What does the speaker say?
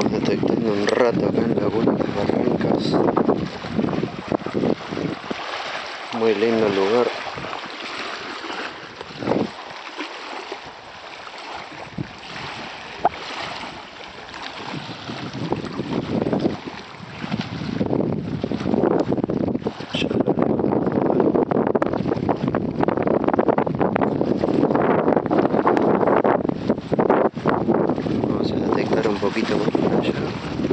Estamos detectando un rato acá en Laguna de Barrancas. Muy lindo lugar. Vamos a detectar un poquito más por allá.